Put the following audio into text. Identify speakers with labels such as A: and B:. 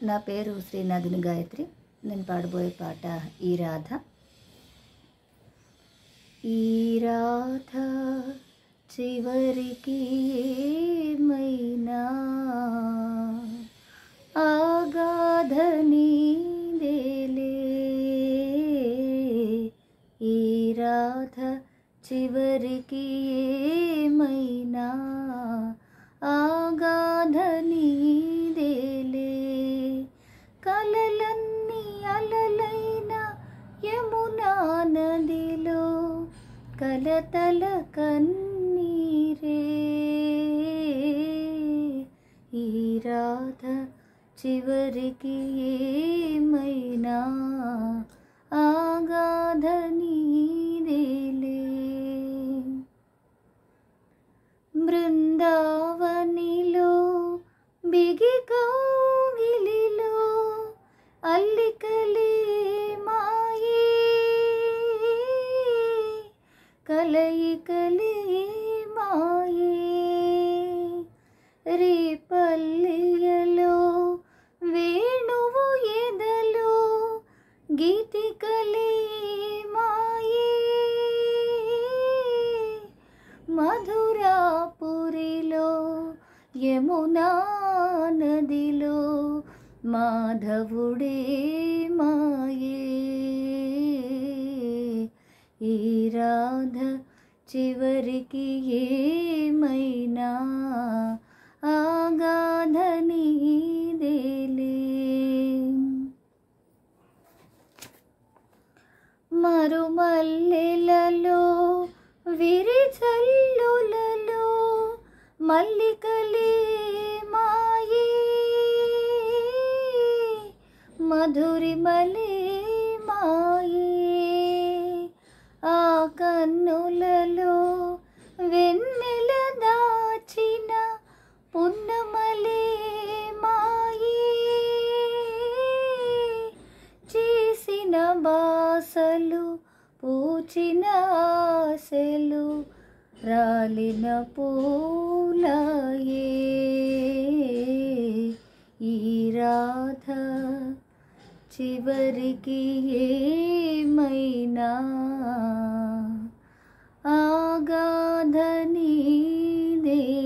A: నా పేరు శ్రీనాథుని గాయత్రి. నేను పాడబోయే పాట ఈ రాధ. ఈ రాధ చివరికి ఏమైనా ఆగాధ నీదేలే. ఈ రాధ చివరికి ఏమైనా ఆగాధ నీదేలే. కలలన్నీ అలలైన యమునా నదిలో కలతల కన్నీరే. ఈ రాధ చివరికి ఏమైనా ఆగాధ నీదేలే. బృందావనిలో బిగి కౌగిలిలో అల్లికలే మాయే, కలయికలే మాయే. రేపల్లియలో వేణువు ఎదలో గీతికలే మాయే. మధురాపురిలో యమునా నదిలో మాధవుడే మాయే. ఈ రాధ చివరికి ఏమైనా ఆగాధ నీదేలే. మరుమల్లెలలో విరిచల్లులలో మల్లికలే మాయే, మధురిమలే మాయే. ఆ కన్నులలో వెన్నెల దాచిన పున్నమలే మాయే. చేసిన బాసలు పూచిన ఆశలు రాలిన పూలాయే. ఈ రాధ చివరికి ఏమైనా ఆగాధ నీదే.